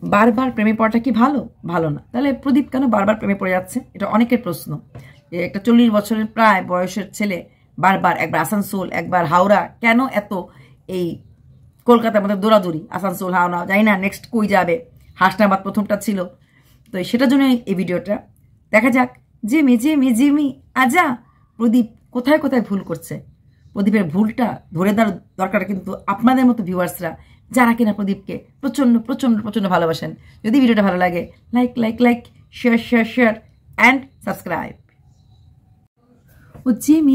বারবার প্রেমে পড়াটা কি ভালো? ভালো না। তাহলে প্রদীপ কেন বারবার প্রেমে পড়ে যাচ্ছে? এটা অনেকের প্রশ্ন। একটা 40 বছরের প্রায় বয়সের ছেলে বারবার একবার আসানসোল একবার হাওড়া, কেন এত এই কলকাতার মধ্যে দৌড়াদৌড়ি? আসানসোল হাওড়া, জানি না নেক্সট কই যাবে। হাসনাবাদ প্রথমটা ছিল। তো সেটার জন্য এই ভিডিওটা দেখা যাক। জিমি আজা প্রদীপ কোথায় কোথায় ভুল করছে। প্রদীপের ভুলটা ধরে দেওয়ার দরকার কিন্তু আপনাদের মতো ভিউয়ার্সরা, যারা কিনা প্রদীপকে প্রচণ্ড প্রচণ্ড প্রচণ্ড ভালোবাসেন। যদি ভিডিওটা ভালো লাগে like like like share and subscribe. ও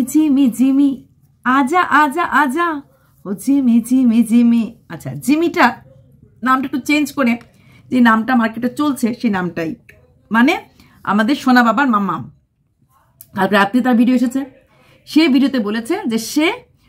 জিমি আজা আজা আজা, ও জিমি। আচ্ছা, জিমিটা নামটা একটু চেঞ্জ করে যে নামটা মার্কেটে চলছে সেই নামটাই, মানে আমাদের সোনা বাবার মাম্মা। কালকে রাত্রে তার ভিডিও এসেছে, সে ভিডিওতে বলেছে যে সে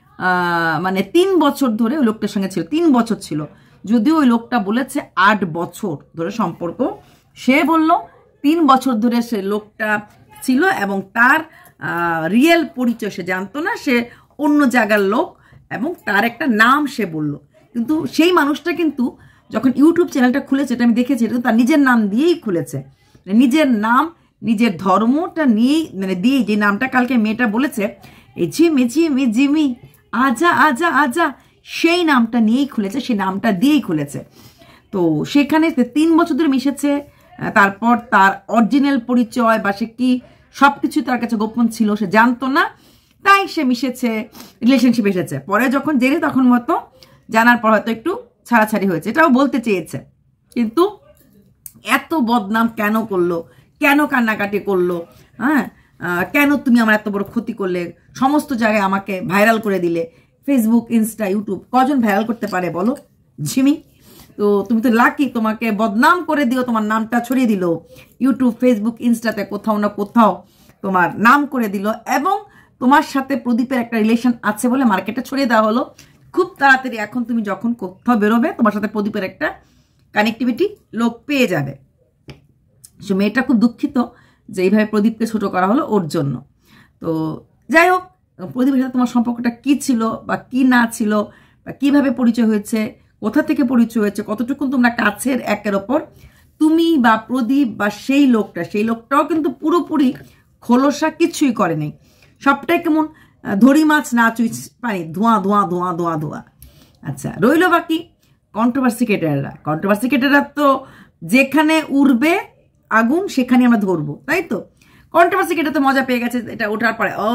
মানে 3 বছর ধরে ওই লোকটার সঙ্গে ছিল। 3 বছর ছিল, যদিও ওই লোকটা বলেছে 8 বছর ধরে সম্পর্ক। সে বলল 3 বছর ধরে সে লোকটা ছিল এবং তার রিয়েল পরিচয় সে জানতো না, সে অন্য জায়গার লোক এবং তার একটা নাম সে বলল। কিন্তু সেই মানুষটা কিন্তু যখন ইউটিউব চ্যানেলটা খুলেছে, এটা আমি দেখেছি, এটা তার নিজের নাম দিয়েই খুলেছে। নিজের নাম নিজের ধর্মটা নিয়েই মানে দিয়ে যে নামটা কালকে মেয়েটা বলেছে, এই জিমি আজা আজা আজা, সেই নামটা নিয়েই খুলেছে, সেই নামটা দিয়েই খুলেছে। তো সেখানে 3 বছর ধরে মিশেছে। তারপর তার অরিজিনাল পরিচয় বা সে কি সব কিছু তার কাছে গোপন ছিল, সে জানতো না, তাই সে মিশেছে, রিলেশনশিপ এসেছে। পরে যখন জেনে তখন মতো জানার পর হয়তো একটু ছাড়াছাড়ি হয়েছে, এটাও বলতে চেয়েছে। কিন্তু এত বদনাম কেন করলো, কেন কান্নাকাটি করলো? হ্যাঁ, কেন তুমি আমার এত বড় ক্ষতি করলে, সমস্ত জায়গায় আমাকে ভাইরাল করে দিলে। ফেসবুক, ইনস্টা, ইউটিউব কজন ভাইরাল করতে পারে বলো ঝিমি? তো তুমি তো লাকি, তোমাকে বদনাম করে দিও, তোমার নামটা ছড়িয়ে দিল ইউটিউব, ফেসবুক, ইনস্টাতে কোথাও না কোথাও তোমার নাম করে দিল, এবং তোমার সাথে প্রদীপের একটা রিলেশন আছে বলে মার্কেটে ছড়িয়ে দেওয়া হলো। খুব তাড়াতাড়ি এখন তুমি যখন কোথাও বেরোবে, তোমার সাথে প্রদীপের একটা কানেক্টিভিটি লোক পেয়ে যাবে। সে মেয়েটা খুব দুঃখিত যে এইভাবে প্রদীপকে ছোট করা হলো ওর জন্য। তো যাই হোক, প্রদীপের সাথে তোমার সম্পর্কটা কি ছিল বা কি না ছিল, বা কিভাবে পরিচয় হয়েছে, কোথা থেকে পরিচয় হয়েছে, কতটুকু তোমরা কাছের একের ওপর, তুমি বা প্রদীপ বা সেই লোকটাও কিন্তু পুরোপুরি খোলসা কিছুই করেনি। সবটাই কেমন ধরি মাছ না চুই পানি, ধোঁয়া। আচ্ছা, রইল বাকি কন্ট্রোভার্সি ক্রিয়েটাররা তো যেখানে উড়বে আগুন সেখানে আমরা ধরবো, তাই তো? কন্ট্রোভার্সি ক্রিয়েটার তো মজা পেয়ে গেছে এটা ওঠার পরে, ও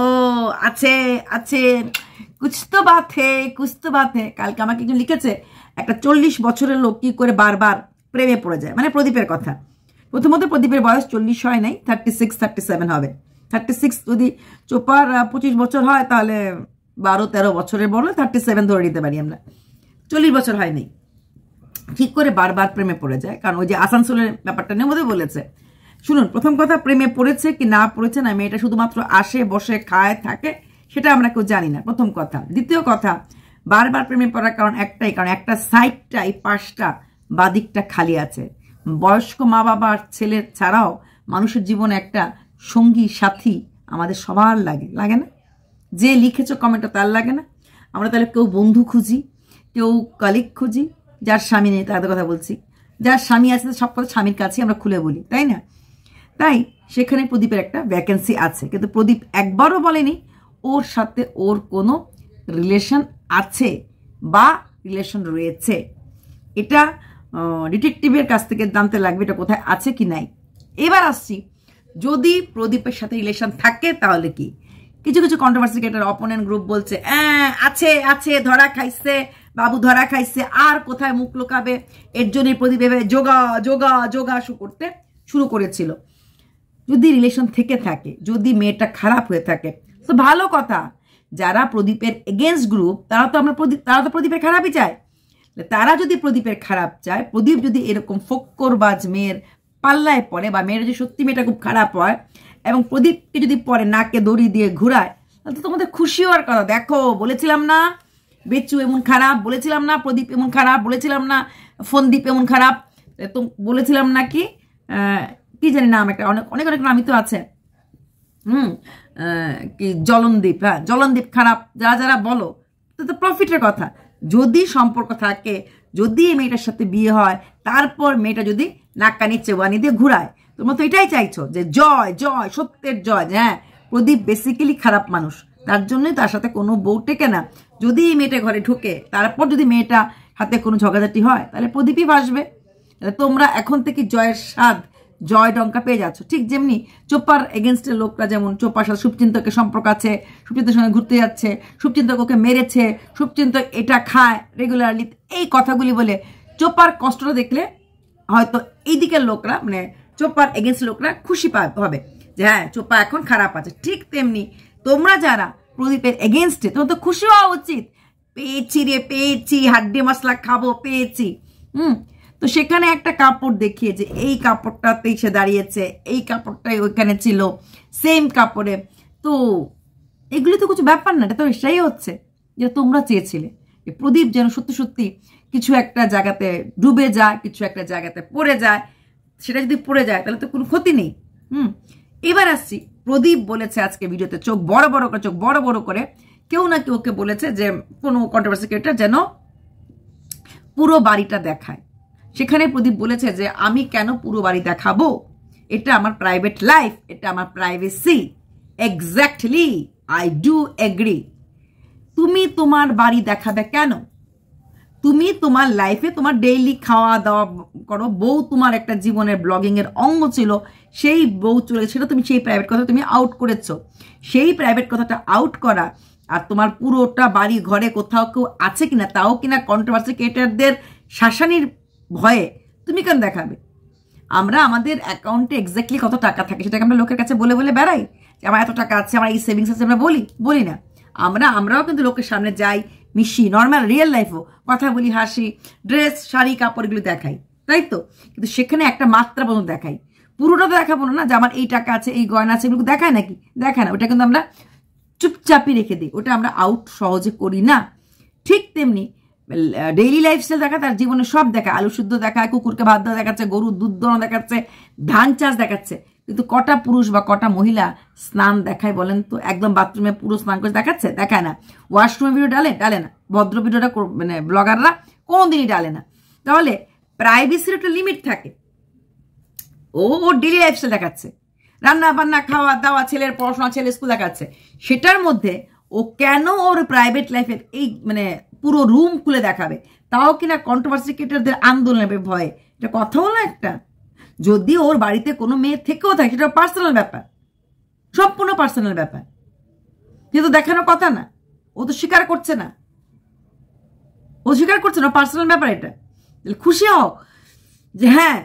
আছে কুছ তো বাত হে। কালকে আমাকে একজন লিখেছে, একটা 40 বছরের লোক কি করে বারবার প্রেমে পড়ে যায়, মানে প্রদীপের কথা। প্রথমত প্রদীপের বয়স 40 হয় নাই, 36-37 হবে। 36 যদি চোপার 25 বছর হয়, তাহলে 12-13 বছরের বড়, 37 ধরে নিতে পারি আমরা। 40 বছর হয়নি, ঠিক করে বারবার প্রেমে পড়ে যায়। কারণ ওই যে আসানসোলের ব্যাপারটা নিয়ে বোধহয় বলেছে। শুনুন, প্রথম কথা, প্রেমে পড়েছে কি না পড়েছে না, মেয়েটা শুধুমাত্র আসে বসে খায় থাকে, সেটা আমরা কেউ জানি না, প্রথম কথা। দ্বিতীয় কথা, বারবার প্রেমে পড়ার কারণ একটাই, কারণ একটা সাইডটা, এই পাশটা বাদিকটা খালি আছে। বয়স্ক মা বাবার ছেলের ছাড়াও মানুষের জীবনে একটা সঙ্গী সাথী আমাদের সবার লাগে না? যে লিখেছ কমেন্টটা তার লাগে না? আমরা তাহলে কেউ বন্ধু খুঁজি, কেউ কলিগ খুঁজি। যার স্বামী নেই তাদের কথা বলছি, যার স্বামী আছে সব কথা স্বামীর কাছে আমরা খুলে বলি, তাই না? তাই সেখানে প্রদীপের একটা ভ্যাকেন্সি আছে, কিন্তু প্রদীপ একবারও বলেনি ওর সাথে ওর কোনো রিলেশন আছে বা রিলেশন রয়েছে। এটা ডিটেকটিভের কাছ থেকে জানতে লাগবে এটা কোথায় আছে কি নাই। এবার আসছি, যদি প্রদীপের সাথে রিলেশন থাকে তাহলে কি? কিছু কন্ট্রোভার্সি ক্রিয়েটর, অপোনেন্ট গ্রুপ বলছে আছে ধরা খাইছে, বাবু ধরা খাইছে, আর কোথায় মুখ লুকাবে, এর জন্যই প্রদীপ এভাবে যোগা করতে শুরু করেছিল। যদি রিলেশন থেকে থাকে, যদি মেয়েটা খারাপ হয়ে থাকে তো ভালো কথা। যারা প্রদীপের এগেনস্ট গ্রুপ, তারা তো প্রদীপের খারাপই চায়। তারা যদি প্রদীপের খারাপ চায়, প্রদীপ যদি এরকম ফক্করবাজ মেয়ের পাল্লায় পড়ে, বা মেয়ের যদি সত্যি মেয়েটা খুব খারাপ হয় এবং প্রদীপকে যদি পরে নাকে দড়ি দিয়ে ঘুরায়, তাহলে তো তোমাদের খুশি হওয়ার কথা। দেখো, বলেছিলাম না বেচু এমন খারাপ, বলেছিলাম না প্রদীপ এমন খারাপ, বলেছিলাম না ফন্দীপ এমন খারাপ, তো বলেছিলাম না কি জানি নাম একটা, অনেক নামই তো আছে, কি জলনদীপ, জলনদীপ খারাপ, যারা বলো, তো প্রফিটের কথা। যদি সম্পর্ক থাকে, যদি এই মেয়েটার সাথে বিয়ে হয়, তারপর মেয়েটা যদি নাক্কানি চেওয়ানি দিয়ে ঘুরায়, তোমরা তো এটাই চাইছো যে জয় জয়, সত্যের জয়। হ্যাঁ, প্রদীপ বেসিক্যালি খারাপ মানুষ, তার জন্যই তার সাথে কোনো বউ টেকে না। যদি এই মেয়েটা ঘরে ঢুকে, তারপর যদি মেয়েটা হাতে কোনো ঝগড়াঝাটি হয়, তাহলে প্রদীপই ভাসবে। তাহলে তোমরা এখন থেকে জয়ের স্বাদ, জয় ডঙ্কা পেয়ে যাচ্ছ। ঠিক যেমনি চোপার এগেনস্টের লোকরা, যেমন চোপার সাথে শুভচিন্তকের সম্পর্ক আছে, শুভচিন্তকের সঙ্গে ঘুরতে যাচ্ছে, শুভচিন্তক ওকে মেরেছে, শুভচিন্তক এটা খায় রেগুলারলি, এই কথাগুলি বলে চোপার কষ্টটা দেখলে হয়তো এই দিকের লোকরা, মানে চোপার এগেনস্ট লোকরা খুশি হবে যে হ্যাঁ চোপা এখন খারাপ আছে। ঠিক তেমনি তোমরা যারা প্রদীপের এগেনস্টে, তোমার তো খুশি হওয়া উচিত। পেয়েছি রে, পেয়েছি, হাড্ডি মশলা খাবো, পেয়েছি। তো সেখানে একটা কাপড় দেখিয়ে যে এই কাপড়টাতেই সে দাঁড়িয়েছে, এই কাপড়টাই ওইখানে ছিল সেম কাপড়ে। তো এগুলি তো কিছু ব্যাপার না, এটা তো এটাই হচ্ছে যে তোমরা চেয়েছিলে প্রদীপ যেন সত্যি সত্যি কিছু একটা জায়গাতে ডুবে যায়, কিছু একটা জায়গাতে পড়ে যায়। সেটা যদি পড়ে যায় তাহলে তো কোনো ক্ষতি নেই। এবার আসছি, প্রদীপ বলেছে আজকে ভিডিওতে চোখ বড় বড় করে কেউ না কেউ ওকে বলেছে যে কোনো কন্ট্রোভার্সি ক্রিয়েটর যেন পুরো বাড়িটা দেখায়। সেখানে প্রদীপ বলেছে যে আমি কেন পুরো বাড়ি দেখাবো, এটা আমার প্রাইভেট লাইফ, এটা আমার privacy. Exactly, I do agree. তুমি তোমার বাড়ি দেখাবে কেন? তুমি তোমার লাইফে তোমার ডেইলি খাওয়া দাওয়া করো, বউ তোমার একটা জীবনের ব্লগিং এর অঙ্গ ছিল, সেই বউ চলে, সেটা তুমি সেই প্রাইভেট কথা তুমি আউট করেছো। সেই প্রাইভেট কথাটা আউট করা আর তোমার পুরোটা বাড়ি ঘরে কোথাও কেউ আছে কিনা, তাও কিনা কন্ট্রোভার্সি ক্রিয়েটরদের শাসানির ভয়ে তুমি কেন দেখাবে? আমরা আমাদের অ্যাকাউন্টে এক্স্যাক্টলি কত টাকা থাকে সেটাকে আমরা লোকের কাছে বলে বলে বেড়াই যে আমার এত টাকা আছে, আমার এই সেভিংস আছে, আমরা বলি না। আমরাও কিন্তু লোকের সামনে যাই, মিশি, নর্মাল রিয়েল লাইফও কথা বলি, হাসি, ড্রেস, শাড়ি, কাপড়গুলো দেখাই, তাই তো? কিন্তু সেখানে একটা মাত্রা পর্যন্ত দেখাই, পুরোটা তো দেখাবো না যে আমার এই টাকা আছে, এই গয়না আছে, এগুলো দেখায় নাকি? দেখায় না। ওটা কিন্তু আমরা চুপচাপই রেখে দিই, ওটা আমরা আউট সহজে করি না। ঠিক তেমনি ডেইলি লাইফস্টাইল দেখা, তার জীবনে সব দেখা, আলু শুদ্ধ দেখায়, কুকুরকে ভাত দেওয়া দেখাচ্ছে, গরুর দুধ দোনো দেখাচ্ছে, ধান চাষ দেখাচ্ছে। কিন্তু কটা পুরুষ বা কটা মহিলা স্নান দেখায় বলেন তো? একদম বাথরুমে পুরো স্নান করে দেখাচ্ছে? দেখায় না। ওয়াশরুমে ভিডিও ডালে না। ভদ্র ভিডিওটা মানে ব্লগাররা কোনোদিনই ডালে না। তাহলে প্রাইভেসির একটা লিমিট থাকে। ও ডেইলি লাইফস্টাইল দেখাচ্ছে, রান্না বান্না, খাওয়া দাওয়া, ছেলের পড়াশোনা, ছেলে স্কুল দেখাচ্ছে। সেটার মধ্যে ও কেন ওর প্রাইভেট লাইফের এই মানে পুরো রুম খুলে দেখাবে? তাও কিনা কন্ট্রোভার্সি ক্রিয়েটরদের আন্দোলনের ভয়ে। এটা কথা হলো একটা? যদি ওর বাড়িতে কোনো মেয়ে থেকেও থাকে, সেটা পার্সোনাল ব্যাপার, সম্পূর্ণ পার্সোনাল ব্যাপার, কিন্তু দেখানোর কথা না। ও তো স্বীকার করছে না, পার্সোনাল ব্যাপার এটা। খুশি হও যে হ্যাঁ,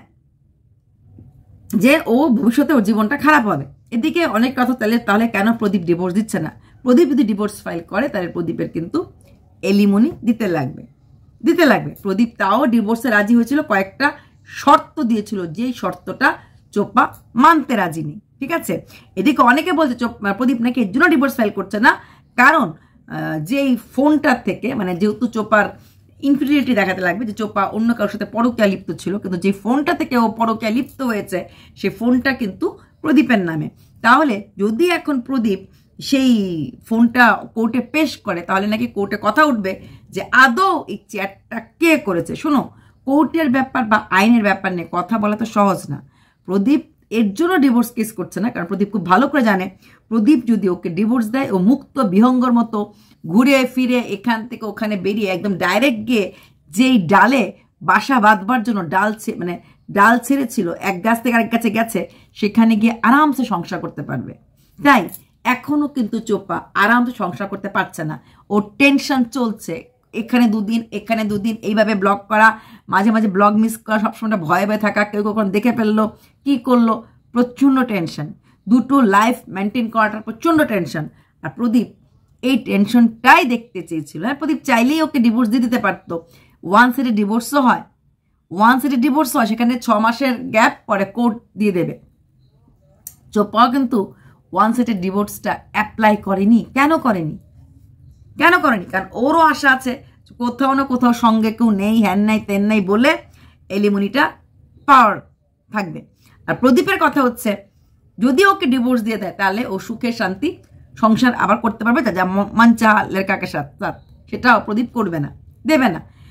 যে ও ভবিষ্যতে ওর জীবনটা খারাপ হবে। এদিকে অনেক কথা। তাহলে কেন প্রদীপ ডিভোর্স দিচ্ছে না? প্রদীপ যদি ডিভোর্স ফাইল করে তাহলে প্রদীপের কিন্তু এলিমনি দিতে লাগবে। প্রদীপ তাও ডিভোর্সে রাজি হয়েছিল, কয়েকটা শর্ত দিয়েছিল, যেই শর্তটা চোপা মানতে রাজি নেই। ঠিক আছে, এদিকে অনেকে বলছে প্রদীপ নাকি এর জন্য ডিভোর্স ফাইল করছে না, কারণ যেই ফোনটার থেকে, মানে যেহেতু চোপার ইনফিডিলিটি দেখাতে লাগবে যে চোপা অন্য কারোর সাথে পরকীয়া লিপ্ত ছিল, কিন্তু যে ফোনটা থেকে ও পরকীয়া লিপ্ত হয়েছে সেই ফোনটা কিন্তু প্রদীপের নামে। তাহলে যদি এখন প্রদীপ সেই ফোনটা কোর্টে পেশ করে, তাহলে নাকি কোর্টে কথা উঠবে যে আদৌ এই চ্যাটটা কে করেছে। শোনো, কোর্টের ব্যাপার বা আইনের ব্যাপার নিয়ে কথা বলা তো সহজ না। প্রদীপ এর জন্য ডিভোর্স কেস করছে না, কারণ প্রদীপ খুব ভালো করে জানে প্রদীপ যদি ওকে ডিভোর্স দেয়, ও মুক্ত বিহঙ্গর মতো ঘুরে ফিরে এখান থেকে ওখানে বেরিয়ে একদম ডাইরেক্ট গিয়ে যেই ডালে বাসা বাঁধবার জন্য ডাল ছেড়েছিল, এক গাছ থেকে আরেক গাছে গেছে, সেখানে গিয়ে আরামসে সংসার করতে পারবে। তাই এখনো কিন্তু চোপা আরামসে সংসার করতে পারছে না, ওর টেনশন চলছে। এখানে দুদিন এইভাবে ব্লগ করা, মাঝে মাঝে ব্লগ মিস করা, সবসময় ভয়ে থাকা, কেউ কখন দেখে ফেললো, কি করলো, প্রচণ্ড টেনশন। দুটো লাইফ মেনটেন করাটা প্রচণ্ড টেনশন। আর প্রদীপ এই টেনশনটাই দেখতে চেয়েছিল। হ্যাঁ, প্রদীপ চাইলেই ওকে ডিভোর্স দিয়ে দিতে পারতো। ওয়ান সাইডে ডিভোর্সও হয়, সেখানে 6 মাসের গ্যাপ পরে কোর্ট দিয়ে দেবে। চোপাও কিন্তু ওয়ান সাইডের ডিভোর্সটা অ্যাপ্লাই করেনি। কেন করেনি? কারণ ওরও আশা আছে কোথাও না কোথাও সঙ্গে কেউ নেই, হ্যান নাই তেন নাই বলে এলিমনিটা পাওয়ার থাকবে। আর প্রদীপের কথা হচ্ছে যদি ওকে ডিভোর্স দিয়ে দেয় তাহলে ও সুখে শান্তি সংসার আবার করতে পারবে, যা মন চাহা লড়কাকে সাথ, সেটাও প্রদীপ করবে না, দেবে না।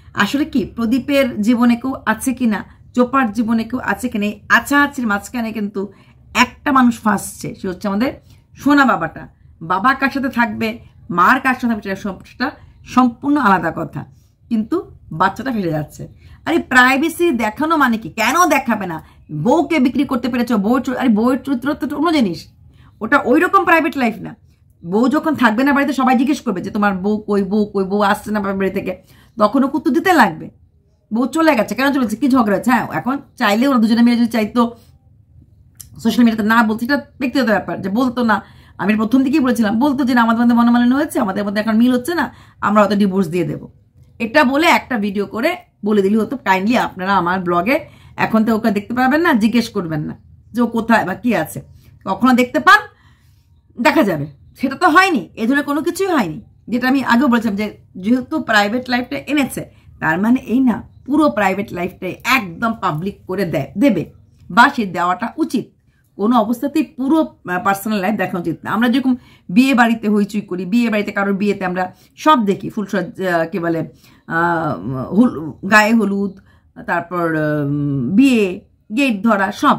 আসলে কি প্রদীপের জীবনে কেউ আছে কিনা, চোপার জীবনে কেউ আছে কিনা, এই আছাআছির মাঝখানে কিন্তু একটা মানুষ ফাঁসছে, সে হচ্ছে আমাদের সোনা বাবাটা। বাবা কার সাথে থাকবে, মার কার সাথে থাকবে, সেটা সম্পূর্ণ আলাদা কথা, কিন্তু বাচ্চাটা ফেলে যাচ্ছে। আরে প্রাইভেসি দেখানো মানে কি? কেন দেখাবে না? বউকে বিক্রি করতে পেরেছ, বউয়ের চরিত্র তো অন্য জিনিস, ওটা ওই রকম প্রাইভেট লাইফ না। বউ যখন থাকবে না বাড়িতে, সবাই জিজ্ঞেস করবে যে তোমার বউ কই, বউ আসছে না বাড়ি থেকে, তখন ওকে উত্তর দিতে লাগবে। বউ চলে গেছে, কেন চলেছে, কি ঝগড়া আছে? হ্যাঁ, এখন চাইলে ওরা দুজনে মিলে যদি চাইতো সোশ্যাল মিডিয়াতে না বলছে, এটা ব্যক্তিগত ব্যাপার, যে বলতো না। আমি প্রথম দিকেই বলেছিলাম, বলতো যে আমাদের মধ্যে মনোমালিন্য হয়েছে, আমাদের মধ্যে এখন মিল হচ্ছে না, আমরা হয়তো ডিভোর্স দিয়ে দেবো। এটা বলে একটা ভিডিও করে বলে দিলি হতো, কাইন্ডলি আপনারা আমার ব্লগে এখন তো ওকে দেখতে পাবেন না, জিজ্ঞেস করবেন না যে ও কোথায় বা কি আছে। কখনো দেখতে পান, দেখা যাবে। সেটা তো হয়নি, এ ধরনের কোনো কিছুই হয়নি। যেটা আমি আগেও বলেছিলাম যে যেহেতু প্রাইভেট লাইফটা এনেছে, তার মানে এই না পুরো প্রাইভেট লাইফটাই একদম পাবলিক করে দেবে, বা সে দেওয়াটা উচিত। কোনো অবস্থাতেই পুরো পার্সোনাল লাইফ দেখা উচিত না। আমরা যেরকম বিয়ে বাড়িতে হইচই করি, বিয়ে বাড়িতে কারোর বিয়েতে আমরা সব দেখি, ফুলসজ্জা, কি বলে, গায়ে হলুদ, তারপর বিয়ে, গেট ধরা, সব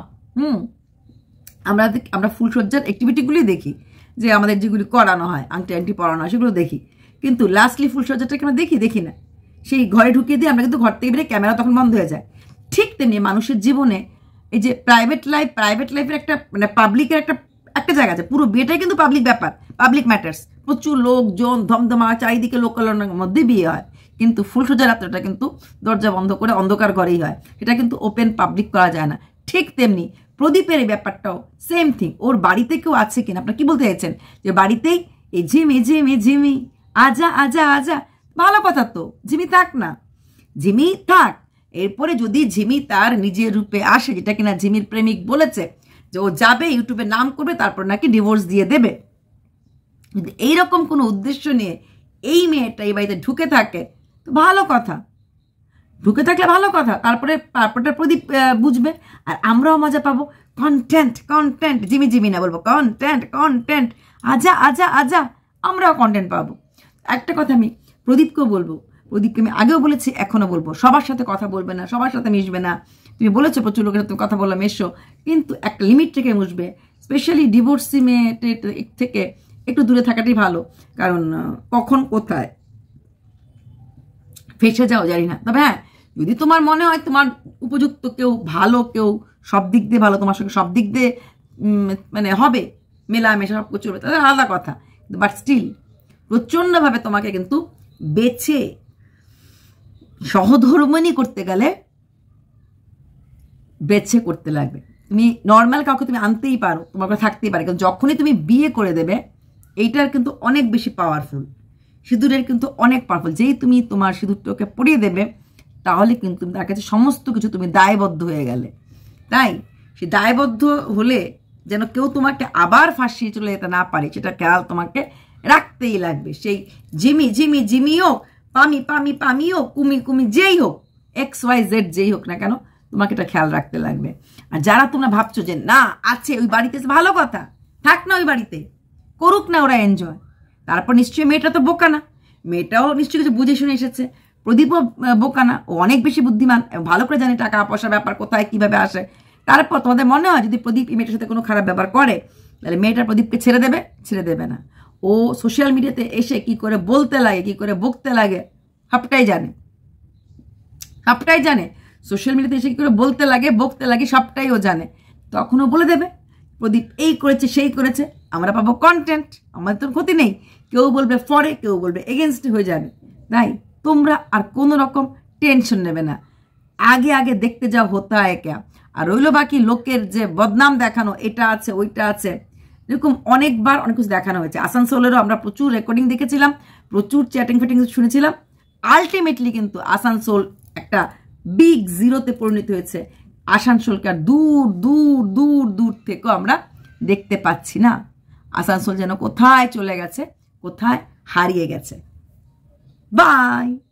আমরা ফুলসজ্জার অ্যাক্টিভিটিগুলি দেখি, যে আমাদের যেগুলি করানো হয়, আংটি পরানো হয়, সেগুলো দেখি। কিন্তু লাস্টলি ফুলসজ্জাটাকে আমরা দেখি না। সেই ঘরে ঢুকিয়ে দিয়ে আমরা কিন্তু ঘর থেকে বেরিয়ে ক্যামেরা তখন বন্ধ হয়ে যায়। ঠিক তেমনি মানুষের জীবনে এই যে প্রাইভেট লাইফের একটা মানে পাবলিকের একটা জায়গা আছে। পুরো বিয়েটাই কিন্তু পাবলিক ব্যাপার, পাবলিক ম্যাটার্স। প্রচুর লোকজন, ধমধমা, চারিদিকে লোকালনের মধ্যে বিয়ে হয়, কিন্তু ফুলসজ্জা রাত্রটা কিন্তু দরজা বন্ধ করে অন্ধকার ঘরেই হয়। এটা কিন্তু ওপেন পাবলিক করা যায় না। ঠিক তেমনি প্রদীপের এই ব্যাপারটাও সেম থিং। ওর বাড়িতে কেউ আছে কিনা, আপনার কি বলতে চাইছেন? যে বাড়িতেই এই ঝিমি আজা আজা আজা, ভালো কথা তো, ঝিমি থাক না, ঝিমি থাক। এরপরে যদি ঝিমি তার নিজের রূপে আসে, যেটা কিনা ঝিমির প্রেমিক বলেছে যে ও যাবে, ইউটিউবে নাম করবে, তারপর নাকি ডিভোর্স দিয়ে দেবে, যদি এইরকম কোনো উদ্দেশ্য নিয়ে এই মেয়েটা এই বাড়িতে ঢুকে থাকে, তো ভালো কথা, ঢুকে থাকলে ভালো কথা। তারপরে প্রদীপ বুঝবে, আর আমরাও মজা পাবো। কন্টেন্ট, জিমি না বলবো, কন্টেন্ট, আজা, আমরাও কন্টেন্ট পাবো। একটা কথা আমি প্রদীপকেও বলবো, প্রদীপকে আমি আগেও বলেছি, এখনো বলবো, সবার সাথে কথা বলবে না, সবার সাথে মিশবে না। তুমি বলেছো প্রচুর লোকের সাথে কথা বললাম, এসো, কিন্তু একটা লিমিট থেকে মিশবে। স্পেশালি ডিভোর্সি মেয়ে থেকে একটু দূরে থাকাটাই ভালো, কারণ কখন কোথায় ফেসে যাও জানি না। তবে হ্যাঁ, যদি তোমার মনে হয় তোমার উপযুক্ত কেউ, ভালো কেউ, সব দিক দিয়ে ভালো, তোমার সঙ্গে সব দিক দিয়ে মানে হবে, মেলামেশা সব কিছু হবে, তাহলে আলাদা কথা। বাট স্টিল প্রচণ্ডভাবে তোমাকে কিন্তু বেছে সহধর্মিণী করতে গেলে বেছে করতে লাগবে। তুমি নর্মাল কাউকে তুমি আনতেই পারো, তোমার কাছে থাকতেই পারে, কিন্তু যখনই তুমি বিয়ে করে দেবে, এইটার কিন্তু অনেক বেশি পাওয়ারফুল, সিঁদুরের কিন্তু অনেক পাওয়ারফুল। যেই তুমি তোমার সিঁদুরটাকে পরিয়ে দেবে, তাহলে কিন্তু তার কাছে সমস্ত কিছু তুমি দায়বদ্ধ হয়ে গেলে। তাই সে দায়বদ্ধ হলে যেন কেউ তোমাকে আবার ফাঁসিয়ে চলে যেতে না পারে, সেটা খেয়াল তোমাকে রাখতেই লাগবে। সেই জিমি হোক, পামি হোক, কুমি যেই হোক, XYZ যেই হোক না কেন, তোমাকে এটা খেয়াল রাখতে লাগবে। আর যারা তোমরা ভাবছো যে না আছে ওই বাড়িতে, ভালো কথা, থাক না ওই বাড়িতে, করুক না ওরা এনজয়। তারপর নিশ্চয়ই মেয়েটা তো বোকা না, মেয়েটাও নিশ্চয়ই কিছু বুঝে শুনে এসেছে। প্রদীপও বোকা না, ও অনেক বেশি বুদ্ধিমান, ভালো করে জানে টাকা পয়সার ব্যাপার কোথায় কিভাবে আসে। তারপর তোমাদের মনে হয় যদি প্রদীপ এই মেয়েটার সাথে কোনো খারাপ ব্যাপার করে, তাহলে মেয়েটা প্রদীপকে ছেড়ে দেবে না। ও সোশ্যাল মিডিয়াতে এসে কি করে বলতে লাগে, কি করে বকতে লাগে, সবটাই জানে। সোশ্যাল মিডিয়াতে এসে কি করে বলতে লাগে, বকতে লাগে, সবটাই ও জানে। তখনও বলে দেবে প্রদীপ এই করেছে, সেই করেছে, আমরা পাবো কন্টেন্ট, আমাদের তো ক্ষতি নেই। কেউ বলবে ফরে, কেউ বলবে এগেনস্ট হয়ে যাবে। তাই তোমরা আর কোনো রকম টেনশন নেবে না, আগে দেখতে যাও হতা হয় ক্যা। আর রইল বাকি লোকের যে বদনাম দেখানো, এটা আছে ওইটা আছে, এরকম অনেকবার অনেক কিছু দেখানো হয়েছে। আসানসোলেরও আমরা প্রচুর রেকর্ডিং দেখেছিলাম, প্রচুর চ্যাটিং শুনেছিলাম। আলটিমেটলি কিন্তু আসানসোল একটা বিগ জিরোতে পরিণত হয়েছে। আসানসোলকে আর দূর থেকেও আমরা দেখতে পাচ্ছি না। আসানসোল যেন কোথায় চলে গেছে, কোথায় হারিয়ে গেছে। বাই।